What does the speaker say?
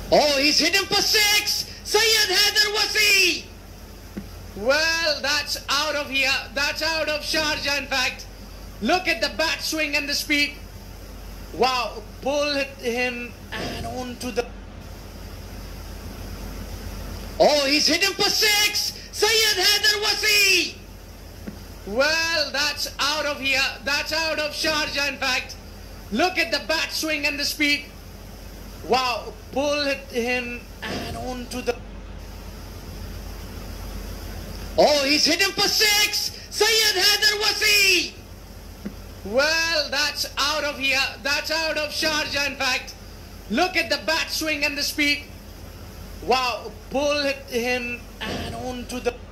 Oh, he's hit him for 6. SYED HAIDER Wasi. Well, that's out of here. That's out of Sharjah, in fact. Look at the bat swing and the speed. Wow, pull hit him and on to the... Oh, he's hit him for 6. SYED HAIDER Wasi. Well, that's out of here. That's out of Sharjah, in fact. Look at the bat swing and the speed. Wow, pull hit him and on to the... Oh, he's hit him for 6. SYED HAIDER Wasi. Well, that's out of here. That's out of Sharjah, in fact. Look at the bat swing and the speed. Wow, pull hit him and on to the...